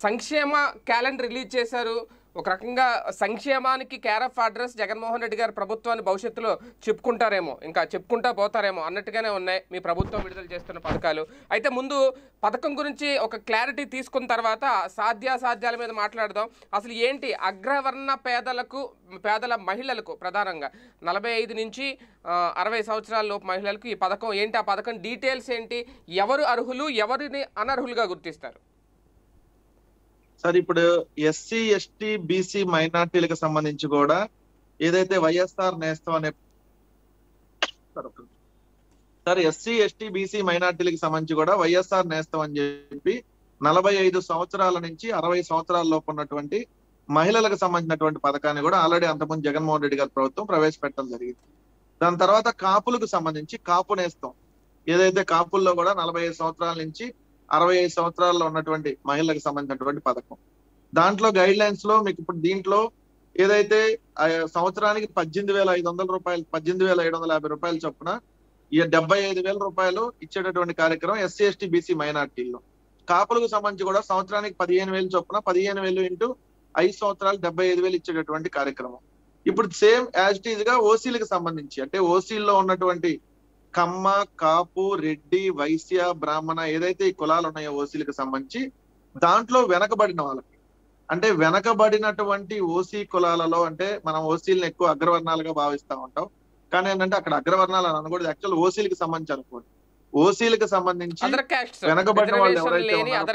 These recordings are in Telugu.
సంక్షేమ క్యాలెండర్ రిలీజ్ చేశారు. ఒక రకంగా సంక్షేమానికి care of address Jaganmohan Reddy గారి ప్రభుత్వాన్ని భవిష్యత్తులో చెప్పుకుంటారేమో, ఇంకా చెప్పుకుంటా పోతారేమో అన్నట్టుగానే ఉన్నాయి మీ ప్రభుత్వం విడుదల చేస్తున్న పథకాలు. అయితే ముందు పథకం గురించి ఒక క్లారిటీ తీసుకున్న తర్వాత సాధ్యాసాధ్యాల మీద మాట్లాడదాం. అసలు ఏంటి అగ్రవర్ణ పేదల మహిళలకు, ప్రధానంగా 45 నుంచి 60 సంవత్సరాల లోపు మహిళలకు ఈ పథకం ఏంటి, ఆ పథకం డీటెయిల్స్ ఏంటి, ఎవరు అర్హులు, ఎవరిని అనర్హులుగా గుర్తిస్తారు? సార్ ఇప్పుడు ఎస్సీ ఎస్టీ బీసీ మైనార్టీలకు సంబంధించి కూడా ఏదైతే వైఎస్ఆర్ నేస్తం అనే సార్ ఎస్సీ ఎస్టీ బీసీ మైనార్టీలకు సంబంధించి కూడా వైఎస్ఆర్ నేస్తం అని చెప్పి 45 సంవత్సరాల నుంచి 60 సంవత్సరాల లోపు ఉన్నటువంటి మహిళలకు సంబంధించినటువంటి పథకాన్ని కూడా ఆల్రెడీ అంతకుముందు జగన్మోహన్ రెడ్డి గారి ప్రభుత్వం ప్రవేశపెట్టడం జరిగింది. దాని తర్వాత కాపులకు సంబంధించి కాపు నేస్తం, ఏదైతే కాపుల్లో కూడా 45 సంవత్సరాల నుంచి 65 సంవత్సరాల్లో ఉన్నటువంటి మహిళలకు సంబంధించినటువంటి పథకం. దాంట్లో గైడ్ లైన్స్ లో మీకు ఇప్పుడు దీంట్లో ఏదైతే సంవత్సరానికి 18,500 రూపాయలు, 18,750 రూపాయలు చొప్పున 75,000 రూపాయలు ఇచ్చేటటువంటి కార్యక్రమం ఎస్సీ ఎస్టీ బీసీ మైనార్టీల్లో. కాపులకు సంబంధించి కూడా సంవత్సరానికి 15,000 చొప్పున 15,000 ఇంటూ 5 సంవత్సరాలు 75,000 ఇచ్చేటటువంటి కార్యక్రమం. ఇప్పుడు సేమ్ యాజ్ ఇట్ ఈజ్ గా ఓసీలకు సంబంధించి, అంటే ఓసీల్లో ఉన్నటువంటి కమ్మ, కాపు, రెడ్డి, వైశ్య, బ్రాహ్మణ ఏదైతే ఈ కులాలు ఉన్నాయో ఓసీలకు సంబంధించి, దాంట్లో వెనకబడిన వాళ్ళకి, అంటే వెనకబడినటువంటి ఓసీ కులాలలో, అంటే మనం ఓసీలను ఎక్కువ అగ్రవర్ణాలుగా భావిస్తా ఉంటాం, కానీ ఏంటంటే అక్కడ అగ్రవర్ణాలు అని అనకూడదు, యాక్చువల్ ఓసీలకు సంబంధించి అనుకోండి. ఓసీలకు సంబంధించి వెనకబడిన వాళ్ళు ఎవరైతే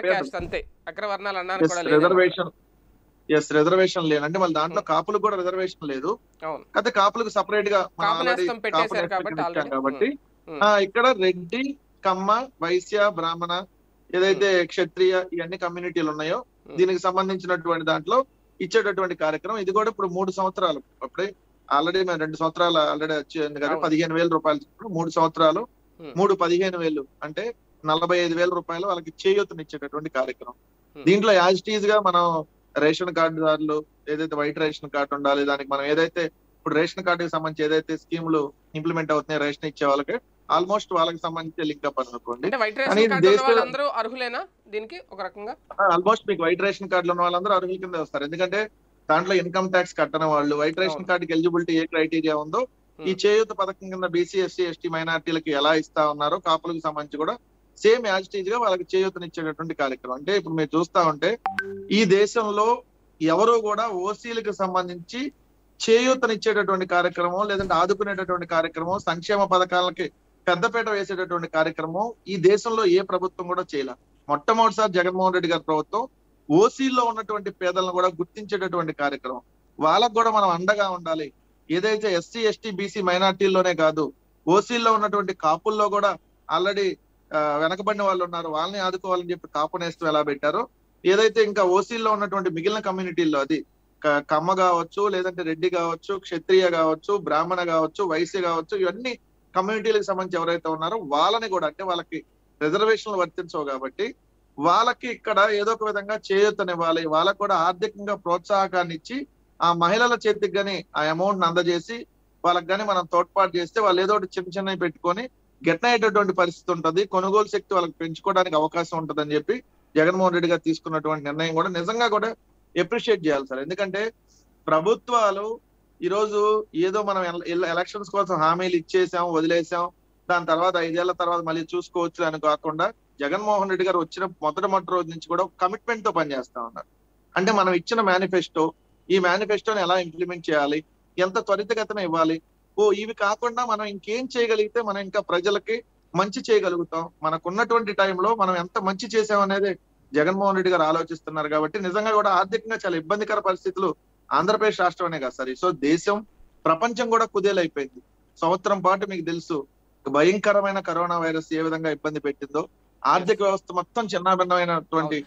రిజర్వేషన్ లేని, అంటే వాళ్ళ దాంట్లో కాపులకు కూడా రిజర్వేషన్ లేదు, అయితే కాపులకు సపరేట్ గా కాబట్టి ఇక్కడ రెడ్డి, కమ్మ, వైశ్య, బ్రాహ్మణ ఏదైతే క్షత్రియ ఇవన్నీ కమ్యూనిటీలు ఉన్నాయో దీనికి సంబంధించినటువంటి దాంట్లో ఇచ్చేటటువంటి కార్యక్రమం. ఇది కూడా ఇప్పుడు 3 సంవత్సరాలు, అప్పుడే ఆల్రెడీ మేము 2 సంవత్సరాలు ఆల్రెడీ వచ్చింది కదా, 15,000 రూపాయలు 3 సంవత్సరాలు 15,000 అంటే 45,000 రూపాయలు వాళ్ళకి చేయూతనిచ్చేటటువంటి కార్యక్రమం. దీంట్లో యాజ్ ఇట్ ఈజ్ గా మనం రేషన్ కార్డుదారులు ఏదైతే వైట్ రేషన్ కార్డు ఉండాలి, దానికి మనం ఏదైతే ఇప్పుడు రేషన్ కార్డుకి సంబంధించి ఏదైతే స్కీములు ఇంప్లిమెంట్ అవుతున్నాయి రేషన్ ఇచ్చే వాళ్ళకి, ఆల్మోస్ట్ వాళ్ళకి సంబంధించి లింక్ అప్ అనుకోండి. ఆల్మోస్ట్ మీకు వైట్ రేషన్ కార్డులు ఉన్న వాళ్ళందరూ అర్హుల కింద వస్తారు. ఎందుకంటే దాంట్లో ఇన్కమ్ ట్యాక్స్ కట్టని వాళ్ళు, వైట్ రేషన్ కార్డుకి ఎలిజిబిలిటీ ఏ క్రైటీరియా ఉందో ఈ చేయూత పథకం కింద బీసీ ఎస్సీ ఎస్టీ మైనార్టీలకి ఎలా ఇస్తా ఉన్నారో కాపులకు సంబంధించి కూడా సేమ్ యాజ్ ఇట్ ఈజ్ గా వాళ్ళకి చేయూతనిచ్చేటటువంటి కార్యక్రమం. అంటే ఇప్పుడు మీరు చూస్తా ఉంటే ఈ దేశంలో ఎవరు కూడా ఓసీలకు సంబంధించి చేయూతనిచ్చేటటువంటి కార్యక్రమం, లేదంటే ఆదుకునేటటువంటి కార్యక్రమం, సంక్షేమ పథకాలకి పెద్దపీట వేసేటటువంటి కార్యక్రమం ఈ దేశంలో ఏ ప్రభుత్వం కూడా చేయలే. మొట్టమొదటిసారి జగన్మోహన్ రెడ్డి గారి ప్రభుత్వం ఓసీల్లో ఉన్నటువంటి పేదలను కూడా గుర్తించేటటువంటి కార్యక్రమం. వాళ్ళకు కూడా మనం అండగా ఉండాలి. ఏదైతే ఎస్సీ ఎస్టీ బీసీ మైనార్టీల్లోనే కాదు, ఓసీల్లో ఉన్నటువంటి కాపుల్లో కూడా ఆల్రెడీ వెనకబడిన వాళ్ళు ఉన్నారు, వాళ్ళని ఆదుకోవాలని చెప్పి కాపు నేస్తం ఎలా పెట్టారో, ఏదైతే ఇంకా ఓసీల్లో ఉన్నటువంటి మిగిలిన కమ్యూనిటీల్లో, అది కమ్మ కావచ్చు, లేదంటే రెడ్డి కావచ్చు, క్షత్రియ కావచ్చు, బ్రాహ్మణ కావచ్చు, వైశ్య కావచ్చు, ఇవన్నీ కమ్యూనిటీలకు సంబంధించి ఎవరైతే ఉన్నారో వాళ్ళని కూడా, అంటే వాళ్ళకి రిజర్వేషన్లు వర్తించవు కాబట్టి వాళ్ళకి ఇక్కడ ఏదో ఒక విధంగా చేయూతనివ్వాలి, వాళ్ళకు కూడా ఆర్థికంగా ప్రోత్సాహకాన్ని ఇచ్చి ఆ మహిళల చేతికి గాని ఆ అమౌంట్ ని అందజేసి వాళ్ళకి గాని మనం తోడ్పాటు చేస్తే వాళ్ళు ఏదో ఒకటి చిన్న చిన్నవి పెట్టుకొని గెట్ అయ్యేటటువంటి పరిస్థితి ఉంటుంది, కొనుగోలు శక్తి వాళ్ళకి పెంచుకోవడానికి అవకాశం ఉంటుంది అని చెప్పి జగన్మోహన్ రెడ్డి గారు తీసుకున్నటువంటి నిర్ణయం కూడా నిజంగా కూడా అప్రిషియేట్ చేయాలి సార్. ఎందుకంటే ప్రభుత్వాలు ఈరోజు ఏదో మనం ఎలక్షన్స్ కోసం హామీలు ఇచ్చేసాం, వదిలేసాం, దాని తర్వాత 5 ఏళ్ల తర్వాత మళ్ళీ చూసుకోవచ్చు అని కాకుండా జగన్మోహన్ రెడ్డి గారు వచ్చిన మొదటి రోజు నుంచి కూడా కమిట్మెంట్ తో పనిచేస్తా ఉన్నారు. అంటే మనం ఇచ్చిన మేనిఫెస్టో, ఈ మేనిఫెస్టోని ఎలా ఇంప్లిమెంట్ చేయాలి, ఎంత త్వరితగతిన ఇవ్వాలి, ఇవి కాకుండా మనం ఇంకేం చేయగలిగితే మనం ఇంకా ప్రజలకి మంచి చేయగలుగుతాం, మనకున్నటువంటి టైంలో మనం ఎంత మంచి చేసాం అనేది జగన్మోహన్ రెడ్డి గారు ఆలోచిస్తున్నారు. కాబట్టి నిజంగా కూడా ఆర్థికంగా చాలా ఇబ్బందికర పరిస్థితులు ఆంధ్రప్రదేశ్ రాష్ట్రమే కాదు సార్, సో దేశం ప్రపంచం కూడా కుదేలైపోయింది. సంవత్సరం పాటు మీకు తెలుసు భయంకరమైన కరోనా వైరస్ ఏ విధంగా ఇబ్బంది పెట్టిందో, ఆర్థిక వ్యవస్థ మొత్తం చిన్నాభిన్నమైనటువంటి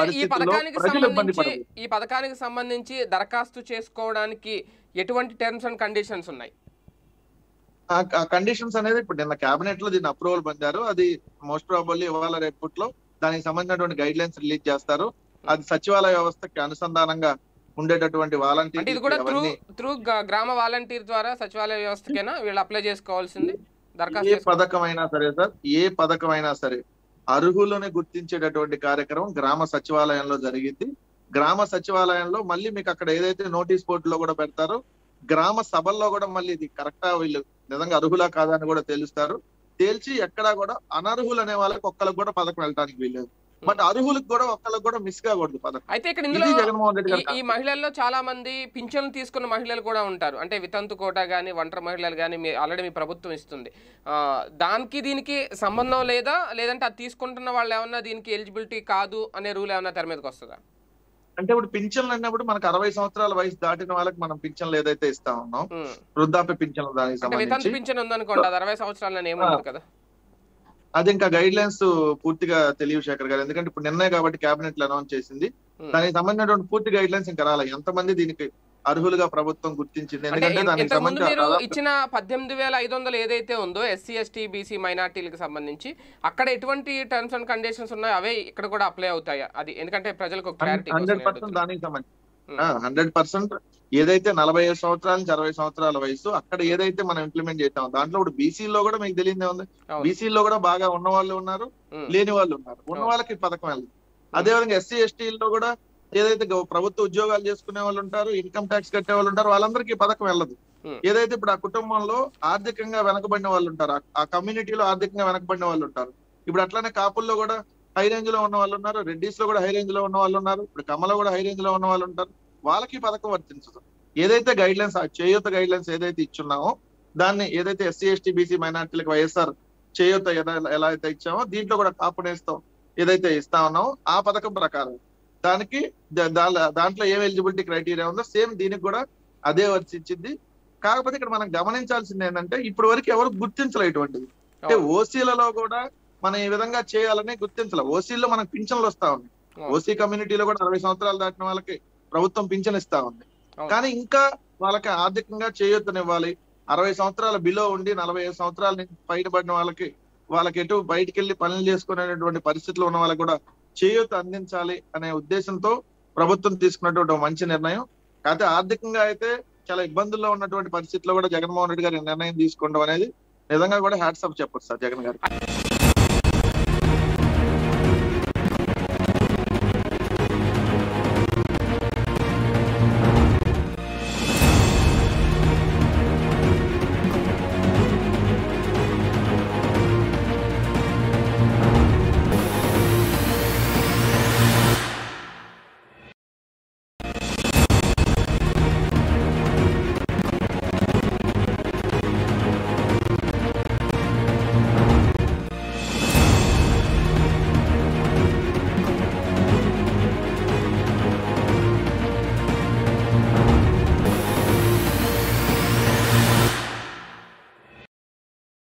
ఈ పథకానికి సంబంధించి దరఖాస్తు చేసుకోవడానికి ఎటువంటి టర్మ్స్ అండ్ కండిషన్స్ ఉన్నాయి? ఆ కండిషన్స్ అనేది ఇప్పుడు నిన్న కేబినెట్ లో దీన్ని అప్రూవల్ పొందారు. అది మోస్ట్ ప్రాబబ్లీ ఇవాళ రేపట్లో దానికి సంబంధించినటువంటి గైడ్ లైన్స్ రిలీజ్ చేస్తారు. అది సచివాలయ వ్యవస్థకి అనుసంధానంగా ఉండేటటువంటి వాలంటీర్, ఇది కూడా త్రూ గ్రామ వాలంటీర్ ద్వారా సచివాలయ వ్యవస్థకైనా వీళ్ళు అప్లై చేసుకోవాల్సింది. ఏ పథకం అయినా సరే సార్, ఏ పథకం అయినా సరే అర్హులను గుర్తించేటటువంటి కార్యక్రమం గ్రామ సచివాలయంలో జరిగింది. గ్రామ సచివాలయంలో మళ్ళీ మీకు అక్కడ ఏదైతే నోటీస్ బోర్డులో కూడా పెడతారో, గ్రామ సభల్లో కూడా మళ్ళీ ఇది కరెక్టా వీళ్ళు నిజంగా అర్హులా కాదా అని కూడా తెలుస్తారు. తేల్చి ఎక్కడా కూడా అనర్హులు అనే వాళ్ళకి ఒక్కరికి కూడా పథకం వెళ్ళడానికి వీల్లేదు. బట్ అర్హులకు కూడా ఒక్కరికి కూడా మిస్ కాకూడదు పథకం. అయితే ఇక్కడ ఇందులో జగన్మోహన్ రెడ్డి గారు ఈ మహిళల్లో చాలా మంది పింఛన్లు తీసుకున్న మహిళలు కూడా ఉంటారు. అంటే వితంతు కోట కానీ ఒంటరి మహిళలు కానీ ఆల్రెడీ మీ ప్రభుత్వం ఇస్తుంది. దానికి దీనికి సంబంధం లేదా, లేదంటే అది తీసుకుంటున్న వాళ్ళు ఏమన్నా దీనికి ఎలిజిబిలిటీ కాదు అనే రూల్ ఏమన్నా తెర మీదకి వస్తుందా? అంటే ఇప్పుడు పింఛన్లు అన్నప్పుడు మనకు 60 సంవత్సరాల వయసు దాటిన వాళ్ళకి మనం పింఛన్లు ఏదైతే ఇస్తా ఉన్నాం, వృద్ధాప్య పింఛన్లు దానికి సంబంధించి పింఛన్ ఉందనుకోండి, అది 60 సంవత్సరాలు ఏముండదు కదా. అది ఇంకా గైడ్ లైన్స్ పూర్తిగా తెలియదు శేఖర్ గారు. ఎందుకంటే ఇప్పుడు నిన్నే కాబట్టి కేబినెట్ లో అనౌన్స్ చేసింది. దానికి సంబంధించినటువంటి పూర్తి గైడ్ లైన్స్ ఇంకా రాలేదు. ఎంతమంది దీనికి అర్హులుగా ప్రభుత్వం గుర్తించింది. ఎందుకంటే దానికి మీరు ఇచ్చిన 18,500 ఏదైతే ఉందో ఎస్సీ ఎస్టీ బీసీ మైనార్టీలకు సంబంధించి అక్కడ ఎటువంటి టర్మ్స్ అండ్ కండిషన్స్ ఉన్నాయో అవే ఇక్కడ కూడా అప్లై అవుతాయా? అది ఎందుకంటే ప్రజలకు క్లారిటీ 100% దానికి సంబంధించి 100% ఏదైతే 45 సంవత్సరాల నుంచి 60 సంవత్సరాల వయసు అక్కడ ఏదైతే మనం ఇంప్లిమెంట్ చేస్తాం దాంట్లో ఇప్పుడు బీసీలో కూడా మీకు తెలియదే ఉంది. బీసీలో కూడా బాగా ఉన్న వాళ్ళు ఉన్నారు, లేని వాళ్ళు ఉన్నారు. ఉన్న వాళ్ళకి పథకం వెళ్ళదు. అదేవిధంగా ఎస్సీ ఎస్టీలో కూడా ఏదైతే ప్రభుత్వ ఉద్యోగాలు చేసుకునే వాళ్ళు ఉంటారు, ఇన్కమ్ ట్యాక్స్ కట్టే వాళ్ళు ఉంటారు, వాళ్ళందరికీ పథకం వెళ్ళదు. ఏదైతే ఇప్పుడు ఆ కుటుంబంలో ఆర్థికంగా వెనకబడిన వాళ్ళు ఉంటారు, ఆ కమ్యూనిటీలో ఆర్థికంగా వెనకబడిన వాళ్ళు ఉంటారు. ఇప్పుడు అట్లానే కాపుల్లో కూడా హై రేంజ్ లో ఉన్న వాళ్ళు ఉన్నారు, రెడ్డిస్ లో కూడా హై రేంజ్ లో ఉన్న వాళ్ళు ఉన్నారు, ఇప్పుడు కమ్మలో కూడా హై రేంజ్ లో ఉన్న వాళ్ళు ఉంటారు. వాళ్ళకి పథకం వర్తించదు. ఏదైతే guidelines Cheyutha guidelines ఏదైతే ఇచ్చున్నామో దాన్ని ఏదైతే ఎస్సీ ఎస్టీ బీసీ మైనార్టీలకు వైఎస్ఆర్ చేయూత ఎలా అయితే ఇచ్చామో దీంట్లో కూడా కాపు నేస్తం ఏదైతే ఇస్తా ఉన్నామో ఆ పథకం ప్రకారం దానికి దాంట్లో ఏం ఎలిజిబిలిటీ క్రైటీరియా ఉందో సేమ్ దీనికి కూడా అదే వర్తించింది. కాకపోతే ఇక్కడ మనం గమనించాల్సింది ఏంటంటే ఇప్పటి వరకు ఎవరు గుర్తించలే ఇటువంటిది. అంటే ఓసీలలో కూడా మనం ఈ విధంగా చేయాలని గుర్తించలే. ఓసీలో మనకు పింఛన్లు వస్తా ఉన్నాయి. ఓసీ కమ్యూనిటీలో కూడా 60 సంవత్సరాలు దాటిన వాళ్ళకి ప్రభుత్వం పింఛన్ ఇస్తా ఉంది. కానీ ఇంకా వాళ్ళకి ఆర్థికంగా చేయూతనివ్వాలి. 60 సంవత్సరాల బిలో ఉండి 45 సంవత్సరాల నుంచి బయటపడిన వాళ్ళకి ఎటు బయటికి వెళ్ళి పనులు చేసుకునేటువంటి పరిస్థితులు ఉన్న వాళ్ళకి కూడా చేయూత అందించాలి అనే ఉద్దేశంతో ప్రభుత్వం తీసుకున్నటువంటి మంచి నిర్ణయం. కాకపోతే ఆర్థికంగా అయితే చాలా ఇబ్బందుల్లో ఉన్నటువంటి పరిస్థితుల్లో కూడా జగన్మోహన్ రెడ్డి గారి నిర్ణయం తీసుకోవడం అనేది నిజంగా కూడా హ్యాట్స్ ఆఫ్ చెప్పొచ్చు సార్ జగన్ గారు.